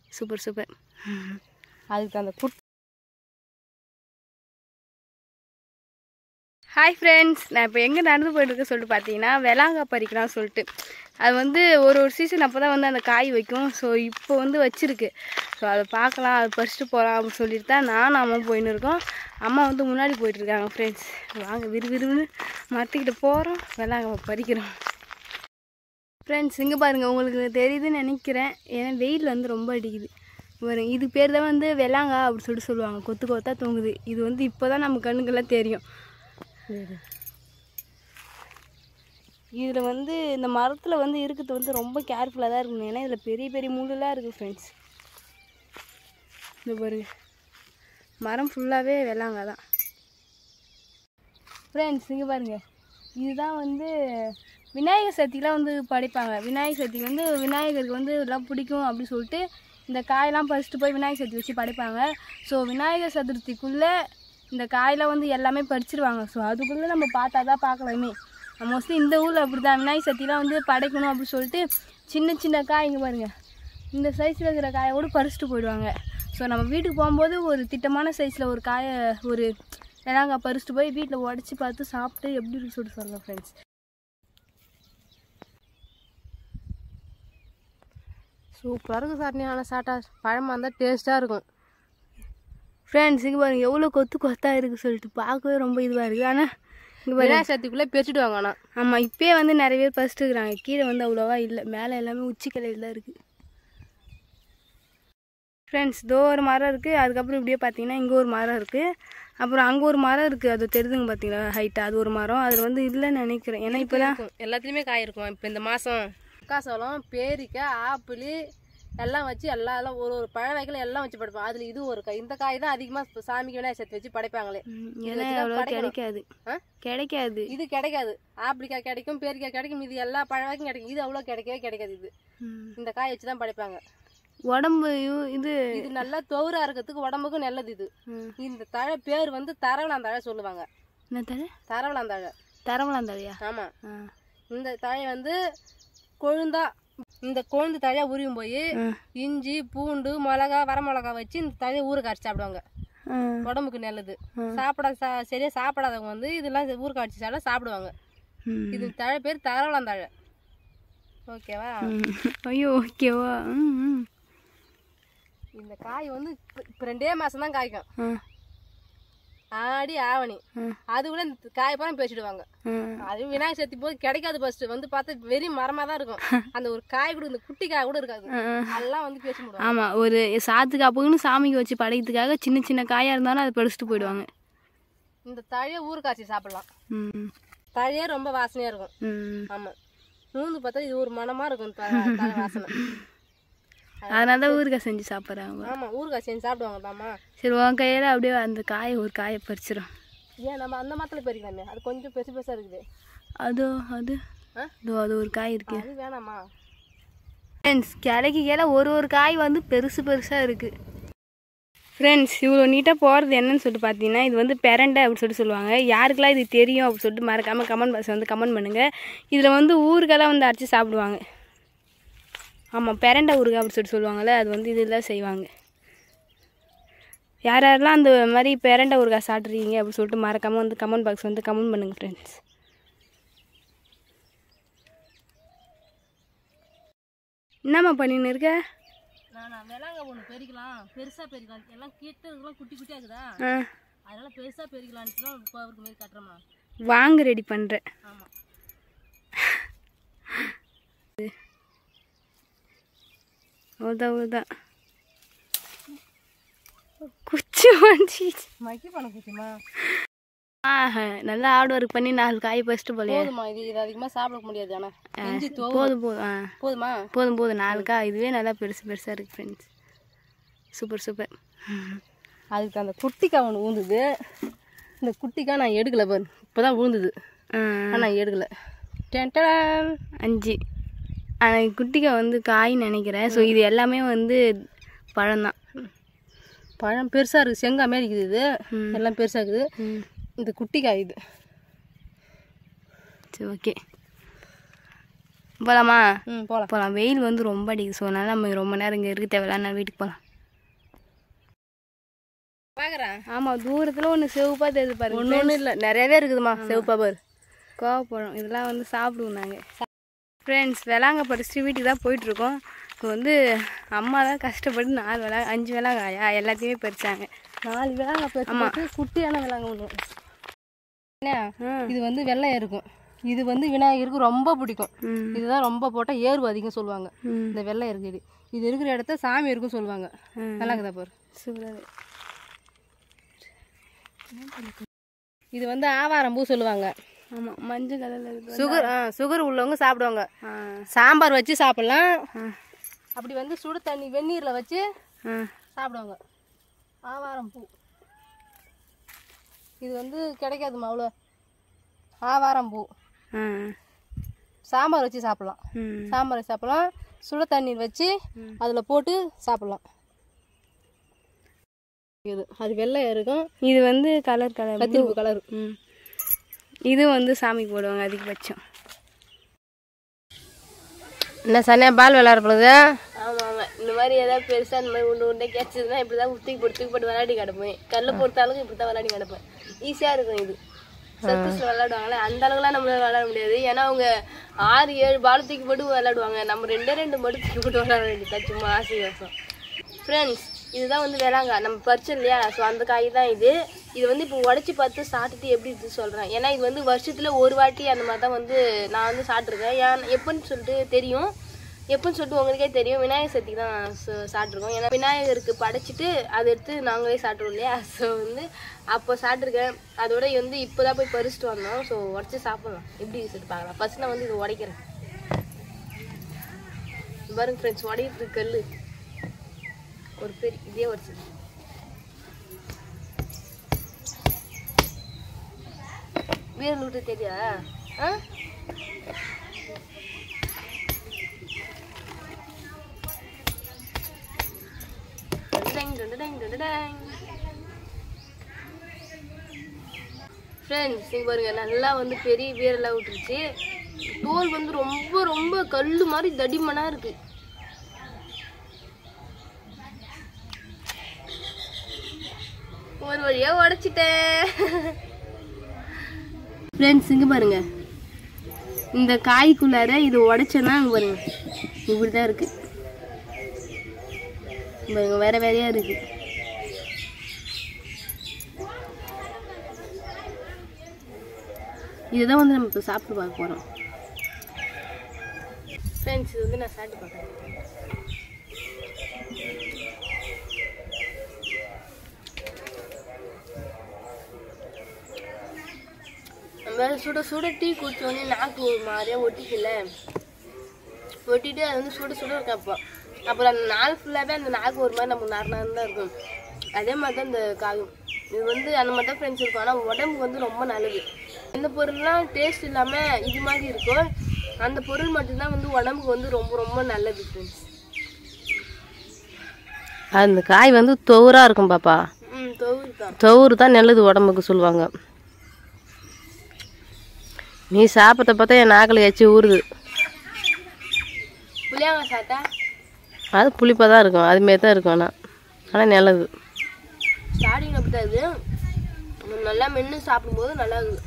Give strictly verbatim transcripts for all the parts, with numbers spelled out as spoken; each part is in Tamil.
Super super. அதுக்கு அந்த குட் ஹாய் ஃப்ரெண்ட்ஸ், நான் இப்போ எங்கே நடந்து போயிட்டுருக்கேன் சொல்லிட்டு பார்த்தீங்கன்னா வெளாங்காய் பறிக்கலாம் சொல்லிட்டு. அது வந்து ஒரு ஒரு சீசன் அப்போ தான் வந்து அந்த காய் வைக்கும். ஸோ இப்போ வந்து வச்சுருக்கு. ஸோ அதை பார்க்கலாம், அது பறிச்சுட்டு போகலாம் அப்படின்னு சொல்லிட்டு தான் நானும் அம்மா போயின்னு இருக்கோம். அம்மா வந்து முன்னாடி போயிட்டுருக்காங்க. ஃப்ரெண்ட்ஸ் வாங்க விறுவிறுன்னு மரத்துக்கிட்ட போகிறோம், வெளாங்காய் பறிக்கிறோம். ஃப்ரெண்ட்ஸ் இங்கே பாருங்கள், உங்களுக்கு தெரியுதுன்னு நினைக்கிறேன். ஏன்னா வெயில் வந்து ரொம்ப அடிக்குது. பாருங்க, இது பேர் தான் வந்து வெளாங்காய் அப்படி சொல்லிட்டு சொல்லுவாங்க. கொத்து கொத்தாக தொங்குது. இது வந்து இப்போ தான் நம்ம கண்ணுக்கெல்லாம் தெரியும். இதில் வந்து இந்த மரத்தில் வந்து இருக்கிறது வந்து ரொம்ப கேர்ஃபுல்லாக தான் இருக்கணும். ஏன்னா இதில் பெரிய பெரிய முள்ளெலாம் இருக்குது ஃப்ரெண்ட்ஸ். இந்த பாருங்க, மரம் ஃபுல்லாகவே வெளாங்காய் தான். ஃப்ரெண்ட்ஸ் இங்கே பாருங்கள், இதுதான் வந்து விநாயகர் சதுர்த்திலாம் வந்து படைப்பாங்க. விநாயகர் சதுர்த்திக்கு வந்து விநாயகருக்கு வந்து எல்லாம் பிடிக்கும் அப்படின்னு சொல்லிட்டு இந்த காயெல்லாம் பறிச்சுட்டு போய் விநாயகர் சதுர்த்தி வச்சு படைப்பாங்க. ஸோ விநாயகர் சதுர்த்திக்குள்ளே இந்த காயெல்லாம் வந்து எல்லாமே பறிச்சிருவாங்க. ஸோ அதுக்குள்ளே நம்ம பார்த்தா தான் பார்க்கலாமே. மோஸ்ட்லி இந்த ஊரில் அப்படி தான் விநாயகர் சதுர்த்திலாம் வந்து படைக்கணும் அப்படின்னு சொல்லிட்டு சின்ன சின்ன காய் இங்கே பாருங்கள், இந்த சைஸில் இருக்கிற காயோடு பறிச்சுட்டு போயிடுவாங்க. ஸோ நம்ம வீட்டுக்கு போகும்போது ஒரு திட்டமான சைஸில் ஒரு காயை ஒரு வெளாங்காய் பறிச்சுட்டு போய் வீட்டில் உடச்சி பார்த்து சாப்பிட்டு எப்படி இருக்கு சொல்லிட்டு சொல்லுங்கள் ஃப்ரெண்ட்ஸ். சூப்பராக இருக்குது சரண்யா. ஆனால் சாட்டா பழமாக இருந்தால் டேஸ்ட்டாக இருக்கும். ஃப்ரெண்ட்ஸ் இங்கே பாருங்கள் எவ்வளோ கொத்து கொத்தாக இருக்குது சொல்லிட்டு பார்க்கவே ரொம்ப இதுவாக இருக்குது. ஆனால் இங்கே விநாயகர் சதுர்த்திக்குள்ளே பிரிச்சுடுவாங்க. ஆனால் ஆமாம், இப்போயே வந்து நிறைய பேர் பறிச்சுட்டு இருக்கிறாங்க. கீழே வந்து அவ்வளோவா இல்லை, மேலே எல்லாமே உச்சி கிளையில் தான் இருக்குது. ஃப்ரெண்ட்ஸ் இதோ ஒரு மரம் இருக்குது. அதுக்கப்புறம் இப்படியே பார்த்தீங்கன்னா இங்கே ஒரு மரம் இருக்குது. அப்புறம் அங்கே ஒரு மரம் இருக்குது, அது தெரிதுங்க பார்த்தீங்களா ஹைட்டாக. அது ஒரு மரம், அதில் வந்து இல்லைன்னு நினைக்கிறேன். ஏன்னா இப்போ தான் எல்லாத்துலேயுமே காய் இருக்கும். இப்போ இந்த மாதம் மக்காசோளம், பேரிக்காய், ஆப்பிள் எல்லாம் வச்சு எல்லா எல்லாம் ஒரு ஒரு பழ வகைகள் எல்லாம் வச்சு படைப்பாங்க. அதில் இது ஒரு காய். இந்த காய் தான் அதிகமாக சாமிக்கு விநாயகர் சதுர்த்தி வச்சு படைப்பாங்களே. ஏன்னா அவ்வளோ கிடைக்காது கிடைக்காது இது கிடைக்காது. ஆப்பிளிக்காய் கிடைக்கும், பேரிக்காய் கிடைக்கும், இது எல்லா பழ வகையும் கிடைக்கும். இது அவ்வளோ கிடைக்கவே கிடைக்காது. இது இந்த காய் வச்சு தான் படைப்பாங்க. உடம்பு இது இது நல்லா தோரா இருக்கிறதுக்கு உடம்புக்கும் நல்லது. இது இந்த தழை பேர் வந்து தரவலாந்தழை சொல்லுவாங்க. என்ன தழை? தரவலாந்தழை. தரவலாந்தழையா? ஆமாம். இந்த தழை வந்து கொழுந்தா, இந்த கொழுந்து தழையா உரியும் போய் இஞ்சி பூண்டு மிளகா வர மிளகா வச்சு இந்த தழையை ஊற காய்ச்சி சாப்பிடுவாங்க. உடம்புக்கு நல்லது. சாப்பிட சரியா சாப்பிடாதவங்க வந்து இதெல்லாம் ஊற காய்ச்சி சாப்பிட சாப்பிடுவாங்க. இது தழை பேர் தரவலாந்தழை. ஓகேவா? ஐயோ ஓகேவா. இந்த காய் வந்து இப்போ ரெண்டே மாதம் தான் காய்க்கும். ஆடி ஆவணி அதுக்குள்ள இந்த காய் பூரா பேசிடுவாங்க. அது விநாயகர் சதுர்த்தி போது கிடைக்காது. ஃபர்ஸ்ட் வந்து பார்த்தா வெறும் மரமாக தான் இருக்கும். அந்த ஒரு காய் கூட, இந்த குட்டி காய் கூட இருக்காது. அதெல்லாம் வந்து பேசி முடியும். ஆமாம், ஒரு சாத்துக்கு அப்போன்னு சாமிக்கு வச்சு படைக்கிறதுக்காக சின்ன சின்ன காயாக இருந்தாலும் அதை பறிச்சுட்டு போயிடுவாங்க. இந்த தழையை ஊறு காய்ச்சி சாப்பிடலாம். தழையே ரொம்ப வாசனையாக இருக்கும். ஆமாம், மூந்து பார்த்தா இது ஒரு மனமாக இருக்கும் தழை வாசனை. அதனால தான் ஊறுகாய் செஞ்சு சாப்பிட்றாங்க. ஆமாம், ஊறுகாய் செஞ்சு சாப்பிடுவாங்க தாமா. சரி, உன் கையில் அப்படியே அந்த காயை ஒரு காயை பறிச்சிடும். ஏன் நம்ம அந்த மரத்தில் பறிக்கலாமே, அது கொஞ்சம் பெருசு பெருசாக இருக்குது. அதோ அது அதோ அது ஒரு காய் இருக்குது. அது வேணாமா ஃப்ரெண்ட்ஸ்? கிளைக்கு கீழே ஒரு ஒரு காய் வந்து பெருசு பெருசாக இருக்குது. ஃப்ரெண்ட்ஸ் இவ்வளோ நீட்டாக போகிறது என்னன்னு சொல்லிட்டு பார்த்தீங்கன்னா இது வந்து பெரண்டை அப்படின்னு சொல்லிட்டு சொல்லுவாங்க. யாருக்கெல்லாம் இது தெரியும் அப்படின்னு சொல்லிட்டு மறக்காமல் கமெண்ட் பாக்ஸ் வந்து கமெண்ட் பண்ணுங்கள். இதில் வந்து ஊறுகாயெல்லாம் வந்து அரைச்சி சாப்பிடுவாங்க. ஆமாம், பெரண்டை ஊறுகாய் அப்படின்னு சொல்லிட்டு சொல்லுவாங்கள்ல, அது வந்து இதெல்லாம் செய்வாங்க. யார் யாரெல்லாம் அந்த மாதிரி பெரண்டை ஊறுகாய் சாப்பிட்றீங்க அப்படின்னு சொல்லிட்டு மறக்காமல் வந்து கமெண்ட் பாக்ஸ் வந்து கமெண்ட் பண்ணுங்கள் ஃப்ரெண்ட்ஸ். என்னம்மா பண்ணின்னு இருக்க? நான் வெளாங்காய் ஒன்று பெரிக்கலாம், பெருசாக பெரிக்கலாம். எல்லாம் கீட்டதுக்கெல்லாம் குட்டி குட்டியாக இருக்குதா, அதனால் பெருசாக பெரிக்கலான்ட்டு இப்போ அவருக்கு மாரி கட்டுறமா வாங்க ரெடி பண்ணுறேன். ஆமாம், அவ்வளோதான் அவ்வளோதான். குச்சி வந்துச்சு. மக்கி பண்ண குச்சிமா. ஆ நல்லா ஹார்ட் ஒர்க் பண்ணி நாலு காய் பறிச்சுட்டு போலையா? போதுமா? இது இது அதிகமாக சாப்பிட முடியாது. ஆனால் போதும் போதும். ஆ போதுமா? போதும் போதும். நாலு காய் இதுவே நல்லா பெருசு பெருசாக இருக்குது ஃப்ரெண்ட்ஸ். Super super. அதுக்கு அந்த குட்டிக்காய் ஒன்று ஊந்துது. இந்த குட்டிக்காய் நான் எடுக்கலை பாரு, இப்போ தான் ஊந்துது. ஆனால் எடுக்கலை. டென்டன் அஞ்சு. ஆனால் குட்டிக்காய் வந்து காய்ன்னு நினைக்கிறேன். ஸோ இது எல்லாமே வந்து பழம்தான். பழம் பெருசாக இருக்குது, செங்காய் மாரி இருக்குது. இது எல்லாம் பெருசாக இருக்குது. இந்த குட்டி காய் இது. சரி ஓகே. போகலாமா? ம் போகலாம் போகலாம். வெயில் வந்து ரொம்ப அடிக்குது. ஸோ அதனால் நம்ம ரொம்ப நேரம் இங்கே இருக்க தேவையில்ல. நான் வீட்டுக்கு போகலாம். பார்க்குறேன். ஆமாம், தூரத்தில் ஒன்று செவப்பாக தெரியுது பாருங்க. ஒன்று ஒன்றும் இல்லை, நிறையவே இருக்குதுமா செவப்பா பாரு. கோவப்பழம் இதெல்லாம் வந்து சாப்பிடுவோம் நாங்கள். ஃப்ரெண்ட்ஸ், விளாங்க பறிச்சுட்டு வீட்டுக்கு தான் போயிட்டுருக்கோம். இப்போ வந்து அம்மா தான் கஷ்டப்பட்டு நாலு விளா அஞ்சு விளாங்காயா எல்லாத்தையுமே பறிச்சாங்க. நாலு விளாங்க பறிச்சு குட்டியான விளாங்க ஒன்று. இது வந்து வெள்ளை இருக்கும். இது வந்து விநாயகருக்கு ரொம்ப பிடிக்கும். இதுதான் ரொம்ப போட்டால் ஏர்வு அதிகம் சொல்லுவாங்க. இந்த வெள்ளை இருக்குது, இது இருக்கிற இடத்த சாமி இருக்கும் சொல்லுவாங்க. நல்லாக்குதா பாரு. சூப்பராக. இது வந்து ஆவாரம்பூ சொல்லுவாங்க. ஆமாம், மஞ்சள் கலரில் இருக்குது. சுகர் ஆ சுகர் உள்ளவங்க சாப்பிடுவாங்க. சாம்பார் வச்சு சாப்பிட்லாம். அப்படி வந்து சுடு தண்ணி வெந்நீரில் வச்சு சாப்பிடுவாங்க. ஆவாரம்பூ இது வந்து கிடைக்காதுமா அவ்வளோ. ஆவாரம்பூ சாம்பார் வச்சு சாப்பிட்லாம். சாம்பார் வச்சு சாப்பிட்லாம். சுடு தண்ணீர் வச்சு அதில் போட்டு சாப்பிட்லாம். இது அது வெள்ளை இருக்கும். இது வந்து கலர் கலர் கத்திரிப்பு கலர். ம் இது வந்து சாமி போடுவாங்க அதிகபட்சம். என்ன சனியா பால் விளையாட போகுது? ஆமாம் ஆமாம், இந்த மாதிரி ஏதாவது பெருசாக இந்த மாதிரி உண்டு உண்டே கேட்சதுன்னா இப்படி தான் தூக்கி போட்டு தூக்கி போட்டு விளையாடி கிடப்பேன். கல்லை பொறுத்தாலும் இப்படி தான் விளையாடி கிடப்பேன். ஈஸியாக இருக்கும். இது சர்க்கஸில் விளையாடுவாங்களே அந்த அளவுக்குலாம் நம்மளால விளையாட முடியாது. ஏன்னா அவங்க ஆறு ஏழு பால் தூக்கி போட்டு விளையாடுவாங்க. நம்ம ரெண்டே ரெண்டு மட்டும் தூக்கி போட்டு விளையாட வேண்டியது சும்மா ஆசை யோசம். ஃப்ரெண்ட்ஸ், இதுதான் வந்து விளாங்க நம்ம பறிச்சோம் இல்லையா? ஸோ அந்த காய் தான் இது. இது வந்து இப்போ உடச்சி பார்த்து சாப்பிட்டுட்டு எப்படி இது சொல்கிறேன். ஏன்னா இது வந்து வருஷத்தில் ஒரு வாட்டி அந்த மாதிரி தான் வந்து நான் வந்து சாப்பிட்ருக்கேன். ஏன் எப்போன்னு சொல்லிட்டு தெரியும், எப்போன்னு சொல்லிட்டு உங்களுக்கே தெரியும். விநாயகர் சதுர்த்திக்கு தான் சாப்பிட்ருக்கோம். ஏன்னா விநாயகருக்கு படைச்சிட்டு அதை எடுத்து நாங்களே சாப்பிட்ருவோம் இல்லையா? ஸோ வந்து அப்போ சாப்பிட்ருக்கேன். அதோட வந்து இப்போ தான் போய் பறிச்சுட்டு வந்தோம். ஸோ உடச்சி சாப்பிட்லாம் எப்படி சொல்லிட்டு பார்க்கலாம். ஃபஸ்ட் நான் வந்து இது உடைக்கிறேன். பாருங்க ஃப்ரெண்ட்ஸ், உடையிறது கல் ஒரு பெரிய இதே வச்சு வீரல் விட்டு தெரியா? ஆ ஃப்ரெண்ட்ஸ், இங்கே பாருங்க நல்லா வந்து பெரிய வீரலாக விட்டுருச்சு. தோல் வந்து ரொம்ப ரொம்ப கல் மாதிரி தடிமனாக இருக்கு. ஒரு வழியா உடைச்சிட்டேன். ஃப்ரெண்ட்ஸ், இங்கே பாருங்க, இந்த காய்க்குள்ளார இது உடைச்சேன்னா இங்கே பாருங்க இப்படி தான் இருக்கு. பாருங்க வேற வேறையா இருக்கு. இதுதான் வந்து நம்ம இப்போ சாப்பிட்டு பார்க்க போகிறோம். ஃப்ரெண்ட்ஸ், இது வந்து நான் சாப்பிட்டு பார்க்குறேன். நம்ம சுட சுட டீ குடிச்சோடனே நாக்கு ஒரு மாதிரியாக ஒட்டிக்கல, ஒட்டிட்டு அது வந்து சுட சுட இருக்கும். அப்போ அப்புறம் அந்த நாள் ஃபுல்லாகவே அந்த நாக்கு ஒரு மாதிரி நமக்கு நரணம் தான் இருக்கும். அதே மாதிரி தான் இந்த காயும். இது வந்து அந்த மாதிரி தான் ஃப்ரெண்ட்ஸ் இருக்கும். ஆனால் உடம்புக்கு வந்து ரொம்ப நல்லது. எந்த பொருள்லாம் டேஸ்ட் இல்லாமல் இது மாதிரி இருக்கும், அந்த பொருள் மட்டும்தான் வந்து உடம்புக்கு வந்து ரொம்ப ரொம்ப நல்லது ஃப்ரெண்ட்ஸ். அந்த காய் வந்து தொவராக இருக்கும் பாப்பா. ம் தொவரு தான். தொவரு தான் நல்லது உடம்புக்கு சொல்லுவாங்க. நீ சாப்பிட்ட பார்த்தா என் நாக்கில் எச்சி ஊறுது. புளியாங்க சாப்பிட்டா அது புளிப்பாக தான் இருக்கும், அதுமாரி தான் இருக்கும். ஆனால் ஆனால் நல்லது. ஸ்டார்டிங் அப்படி தான் இது. நல்லா மென்று சாப்பிடும்போது நல்லா இருக்குது.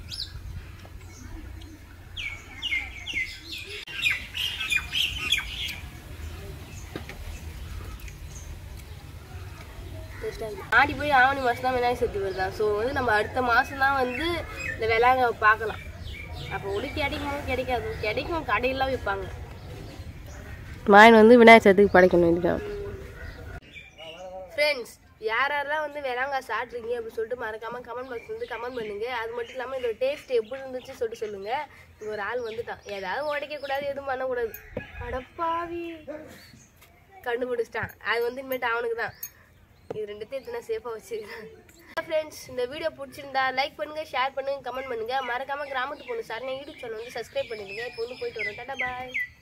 ஆடி போய் ஆவணி மாதம் தான் விநாயகர் சதுர்த்தி வருதான். ஸோ வந்து நம்ம அடுத்த மாதம் தான் வந்து இந்த விளாங்க பார்க்கலாம். அப்போ ஒளி கிடைக்குமோ கிடைக்காது, கிடைக்கும், கடையெல்லாம் விற்பாங்க. மாயின் வந்து விநாயகர் சதுர்த்திக்கு படைக்கணும். இதுதான் ஃப்ரெண்ட்ஸ், யார் யாரெல்லாம் வந்து விளாங்க சாப்பிட்றீங்க அப்படின்னு சொல்லிட்டு மறக்காமல் கமெண்ட் பாக்ஸ் வந்து கமெண்ட் பண்ணுங்கள். அது மட்டும் இல்லாமல் இதோட டேஸ்ட் எப்படி இருந்துச்சு சொல்லிட்டு சொல்லுங்கள். இது ஒரு ஆள் வந்துட்டான், ஏதாவது உடைக்கக்கூடாது, எதுவும் பண்ணக்கூடாது. அடப்பாவி கண்டுபிடிச்சிட்டான். அது வந்து இனிமேட்டு அவனுக்கு தான். இது ரெண்டுத்தையும் எத்தனை சேஃபாக வச்சுருக்கேன். ஃப்ரெண்ட்ஸ், இந்த வீடியோ பிடிச்சிருந்தா லைக் பண்ணுங்கள், ஷேர் பண்ணுங்கள், கமெண்ட் பண்ணுங்கள். மறக்காமல் கிராமத்து பொண்ணு சரண்யா யூடியூப் சேனல் வந்து சப்ஸ்கிரைப் பண்ணிடுங்க. இப்போ வந்து போயிட்டு வரோம். டாடா பாய்.